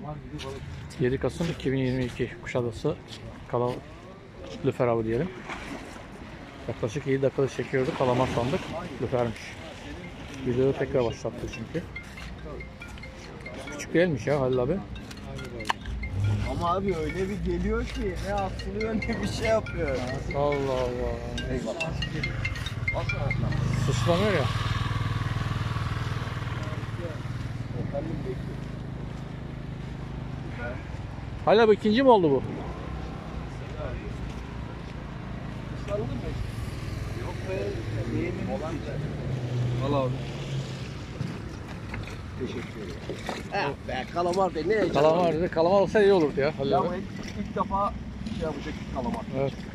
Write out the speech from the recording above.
7 Kasım 2022 Kuşadası Lüfer avı diyelim. Yaklaşık 7 dakikada çekiyorduk. Kalamar sandık. Lüfermiş. Videoyu tekrar başlattı çünkü. Küçük değilmiş ya Halil abi. Ama abi öyle bir geliyor ki ne asılıyor ne bir şey yapıyor. Allah Allah. Eyvallah. Sıçramıyor ya. Halil abi ikinci mi oldu bu? Yok be. Al abi. Teşekkür ederim. Be kalamar de ne? Kalamar dedi. Kalamar olsa iyi olurdu ya Halil Ya abi. ilk defa şey yapacak kalamar. Evet.